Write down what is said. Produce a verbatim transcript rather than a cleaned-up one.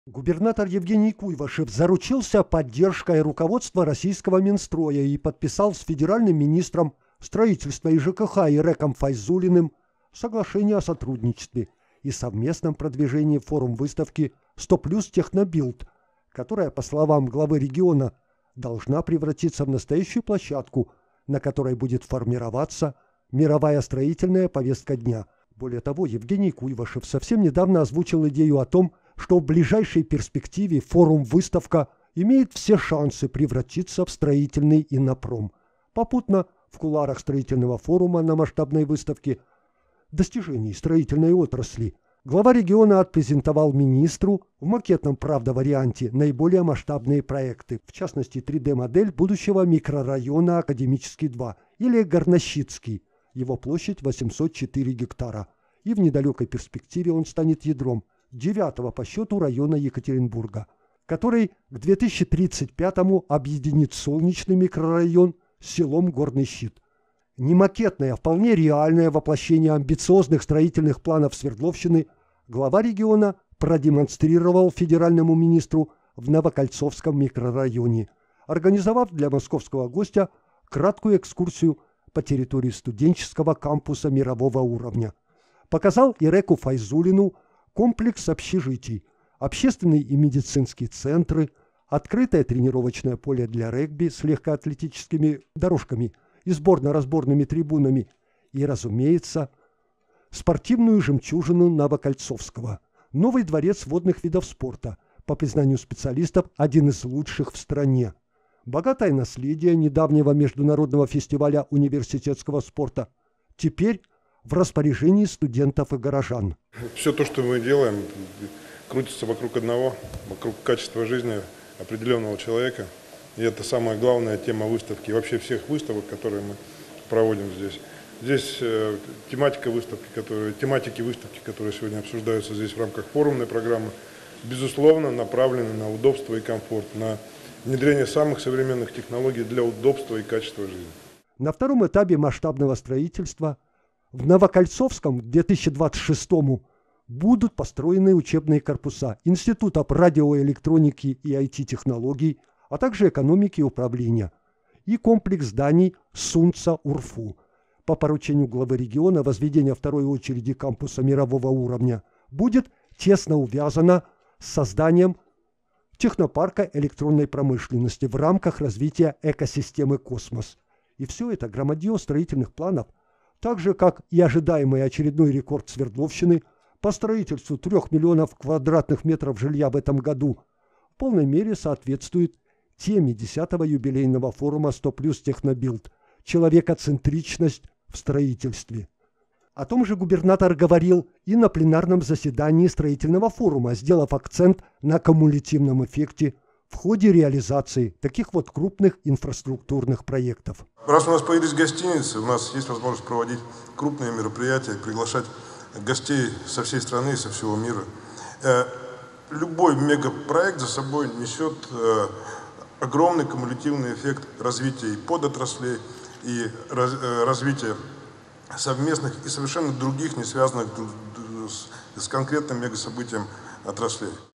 Губернатор Евгений Куйвашев заручился поддержкой руководства российского Минстроя и подписал с федеральным министром строительства и ЖКХ Иреком Файзуллиным соглашение о сотрудничестве и совместном продвижении форум-выставки сто плюс Технобилд, которая, по словам главы региона, должна превратиться в настоящую площадку, на которой будет формироваться мировая строительная повестка дня. Более того, Евгений Куйвашев совсем недавно озвучил идею о том, что в ближайшей перспективе форум-выставка имеет все шансы превратиться в строительный инопром. Попутно в кулуарах строительного форума на масштабной выставке достижений строительной отрасли глава региона отпрезентовал министру в макетном, правда, варианте наиболее масштабные проекты, в частности три дэ-модель будущего микрорайона Академический два или Горнощицкий, его площадь восемьсот четыре гектара, и в недалекой перспективе он станет ядром девятого по счету района Екатеринбурга, который к две тысячи тридцать пятому объединит солнечный микрорайон с селом Горный Щит. Не макетное, а вполне реальное воплощение амбициозных строительных планов Свердловщины глава региона продемонстрировал федеральному министру в Новокольцовском микрорайоне, организовав для московского гостя краткую экскурсию по территории студенческого кампуса мирового уровня. Показал Иреку Файзуллину комплекс общежитий, общественные и медицинские центры, открытое тренировочное поле для регби с легкоатлетическими дорожками и сборно-разборными трибунами и, разумеется, спортивную жемчужину Новокольцовского, новый дворец водных видов спорта, по признанию специалистов, один из лучших в стране. Богатое наследие недавнего международного фестиваля университетского спорта теперь в распоряжении студентов и горожан. Все то, что мы делаем, крутится вокруг одного, вокруг качества жизни определенного человека. И это самая главная тема выставки, вообще всех выставок, которые мы проводим здесь. Здесь э, тематика выставки, которые, тематики выставки, которые сегодня обсуждаются здесь в рамках форумной программы, безусловно, направлены на удобство и комфорт, на внедрение самых современных технологий для удобства и качества жизни. На втором этапе масштабного строительства в Новокольцовском к две тысячи двадцать шестому будут построены учебные корпуса институтов радиоэлектроники и ай ти-технологий, а также экономики и управления, и комплекс зданий СУНЦа-УРФУ. По поручению главы региона возведение второй очереди кампуса мирового уровня будет тесно увязано с созданием технопарка электронной промышленности в рамках развития экосистемы «Космос». И все это громадье строительных планов, так же, как и ожидаемый очередной рекорд Свердловщины по строительству трех миллионов квадратных метров жилья в этом году, в полной мере соответствует теме десятого юбилейного форума сто плюс Технобилд «Человекоцентричность в строительстве». О том же губернатор говорил и на пленарном заседании строительного форума, сделав акцент на кумулятивном эффекте в ходе реализации таких вот крупных инфраструктурных проектов. Раз у нас появились гостиницы, у нас есть возможность проводить крупные мероприятия, приглашать гостей со всей страны и со всего мира. Любой мегапроект за собой несет огромный кумулятивный эффект развития и подотраслей, и развития совместных и совершенно других, не связанных с конкретным мегасобытием отраслей.